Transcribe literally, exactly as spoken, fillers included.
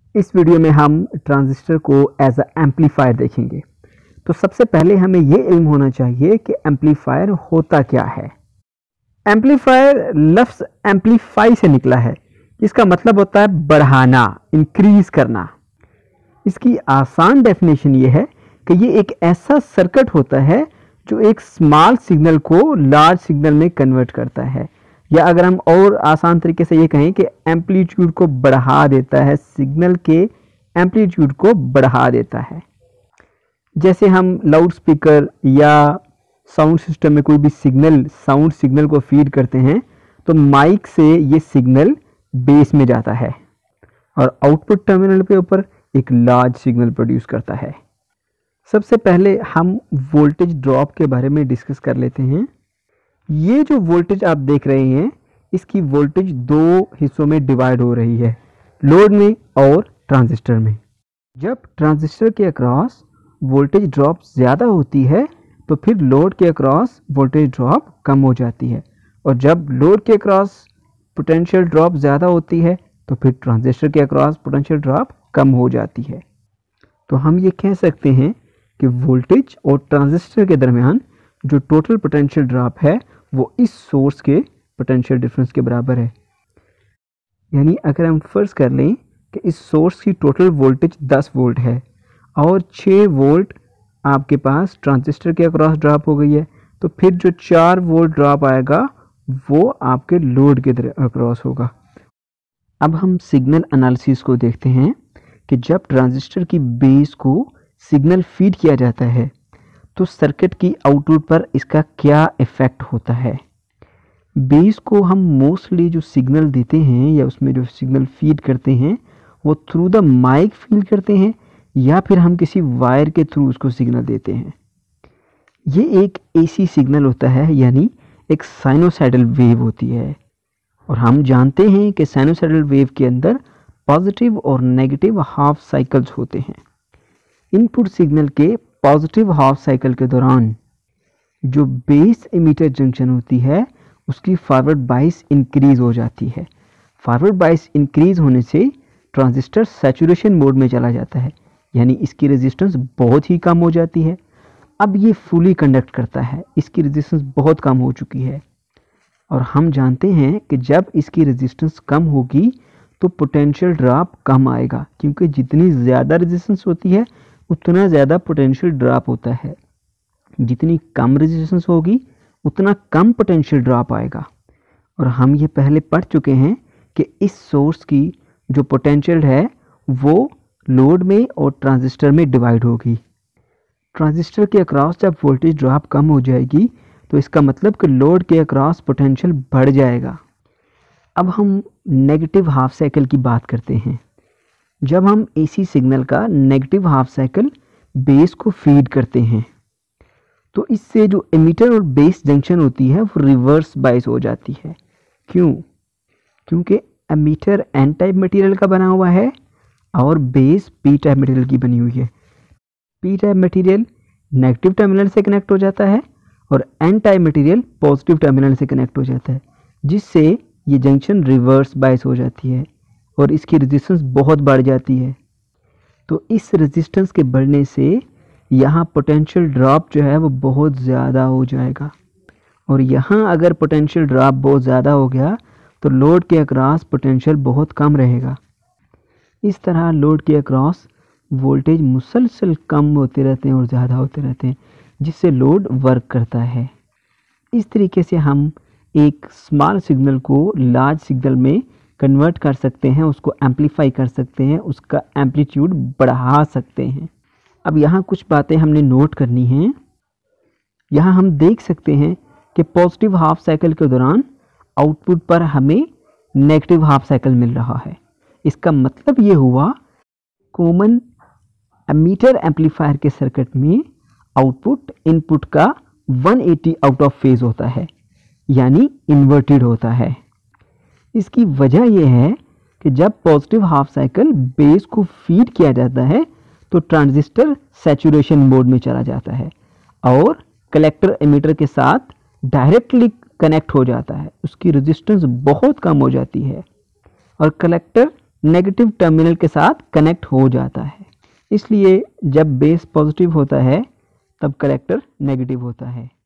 इस वीडियो में हम ट्रांजिस्टर को एज अ एम्पलीफायर देखेंगे। तो सबसे पहले हमें ये इल्म होना चाहिए कि एम्पलीफायर होता क्या है। एम्पलीफायर लफ्ज़ एम्पलीफाई से निकला है। इसका मतलब होता है बढ़ाना, इंक्रीज करना। इसकी आसान डेफिनेशन ये है कि ये एक ऐसा सर्किट होता है जो एक स्मॉल सिग्नल को लार्ज सिग्नल में कन्वर्ट करता है, या अगर हम और आसान तरीके से ये कहें कि एम्पलीट्यूड को बढ़ा देता है, सिग्नल के एम्पलीट्यूड को बढ़ा देता है। जैसे हम लाउड स्पीकर या साउंड सिस्टम में कोई भी सिग्नल साउंड सिग्नल को फीड करते हैं तो माइक से ये सिग्नल बेस में जाता है और आउटपुट टर्मिनल के ऊपर एक लार्ज सिग्नल प्रोड्यूस करता है। सबसे पहले हम वोल्टेज ड्रॉप के बारे में डिस्कस कर लेते हैं। ये जो वोल्टेज आप देख रहे हैं, इसकी वोल्टेज दो हिस्सों में डिवाइड हो रही है, लोड में और ट्रांजिस्टर में। जब ट्रांजिस्टर के अक्रॉस वोल्टेज ड्रॉप ज़्यादा होती है तो फिर लोड के अक्रॉस वोल्टेज ड्रॉप कम हो जाती है, और जब लोड के अक्रॉस पोटेंशियल ड्रॉप ज़्यादा होती है तो फिर ट्रांजिस्टर के अक्रॉस पोटेंशियल ड्रॉप कम हो जाती है। तो हम ये कह सकते हैं कि वोल्टेज और ट्रांजिस्टर के दरमियान जो टोटल पोटेंशियल ड्रॉप है वो इस सोर्स के पोटेंशियल डिफरेंस के बराबर है। यानी अगर हम फर्ज कर लें कि इस सोर्स की टोटल वोल्टेज दस वोल्ट है और छः वोल्ट आपके पास ट्रांजिस्टर के अक्रॉस ड्रॉप हो गई है, तो फिर जो चार वोल्ट ड्रॉप आएगा वो आपके लोड के अक्रॉस होगा। अब हम सिग्नल एनालिसिस को देखते हैं कि जब ट्रांजिस्टर की बेस को सिग्नल फीड किया जाता है तो सर्किट की आउटपुट पर इसका क्या इफ़ेक्ट होता है। बेस को हम मोस्टली जो सिग्नल देते हैं या उसमें जो सिग्नल फीड करते हैं वो थ्रू द माइक फीड करते हैं या फिर हम किसी वायर के थ्रू उसको सिग्नल देते हैं। ये एक एसी सिग्नल होता है, यानी एक साइनोसाइडल वेव होती है, और हम जानते हैं कि साइनोसाइडल वेव के अंदर पॉजिटिव और नेगेटिव हाफ साइकिल्स होते हैं। इनपुट सिग्नल के पॉजिटिव हाफ साइकिल के दौरान जो बेस एमिटर जंक्शन होती है उसकी फॉरवर्ड बाइस इंक्रीज हो जाती है। फॉरवर्ड बाइस इंक्रीज होने से ट्रांजिस्टर सैचुरेशन मोड में चला जाता है, यानी इसकी रेजिस्टेंस बहुत ही कम हो जाती है। अब ये फुली कंडक्ट करता है, इसकी रेजिस्टेंस बहुत कम हो चुकी है, और हम जानते हैं कि जब इसकी रेजिस्टेंस कम होगी तो पोटेंशियल ड्रॉप कम आएगा, क्योंकि जितनी ज़्यादा रेजिस्टेंस होती है उतना ज़्यादा पोटेंशियल ड्रॉप होता है। जितनी कम रेजिस्टेंस होगी उतना कम पोटेंशियल ड्रॉप आएगा। और हम ये पहले पढ़ चुके हैं कि इस सोर्स की जो पोटेंशियल है वो लोड में और ट्रांजिस्टर में डिवाइड होगी। ट्रांजिस्टर के अक्रॉस जब वोल्टेज ड्रॉप कम हो जाएगी तो इसका मतलब कि लोड के अक्रॉस पोटेंशियल बढ़ जाएगा। अब हम नेगेटिव हाफ साइकिल की बात करते हैं। जब हम एसी सिग्नल का नेगेटिव हाफ साइकिल बेस को फीड करते हैं तो इससे जो एमिटर और बेस जंक्शन होती है वो रिवर्स बाइस हो जाती है। क्यों? क्योंकि एमिटर एन टाइप मटेरियल का बना हुआ है और बेस पी टाइप मटेरियल की बनी हुई है। P type material negative terminal से कनेक्ट हो जाता है और N type material positive terminal से कनेक्ट हो जाता है, जिससे ये जंक्शन रिवर्स बाइस हो जाती है और इसकी रेजिस्टेंस बहुत बढ़ जाती है। तो इस रेजिस्टेंस के बढ़ने से यहाँ पोटेंशियल ड्रॉप जो है वो बहुत ज़्यादा हो जाएगा, और यहाँ अगर पोटेंशियल ड्रॉप बहुत ज़्यादा हो गया तो लोड के अक्रॉस पोटेंशियल बहुत कम रहेगा। इस तरह लोड के अक्रॉस वोल्टेज मुसलसल कम होते रहते हैं और ज़्यादा होते रहते हैं, जिससे लोड वर्क करता है। इस तरीके से हम एक स्मॉल सिग्नल को लार्ज सिग्नल में कन्वर्ट कर सकते हैं, उसको एम्पलीफाई कर सकते हैं, उसका एम्पलीट्यूड बढ़ा सकते हैं। अब यहाँ कुछ बातें हमने नोट करनी हैं। यहाँ हम देख सकते हैं कि पॉजिटिव हाफ साइकिल के दौरान आउटपुट पर हमें नेगेटिव हाफ साइकिल मिल रहा है। इसका मतलब ये हुआ कॉमन एमीटर एम्पलीफायर के सर्किट में आउटपुट इनपुट का एक सौ अस्सी आउट ऑफ फेज होता है, यानी इन्वर्टेड होता है। इसकी वजह यह है कि जब पॉजिटिव हाफ साइकिल बेस को फीड किया जाता है तो ट्रांजिस्टर सैचुरेशन मोड में चला जाता है और कलेक्टर एमिटर के साथ डायरेक्टली कनेक्ट हो जाता है। उसकी रेजिस्टेंस बहुत कम हो जाती है और कलेक्टर नेगेटिव टर्मिनल के साथ कनेक्ट हो जाता है। इसलिए जब बेस पॉजिटिव होता है तब कलेक्टर नेगेटिव होता है।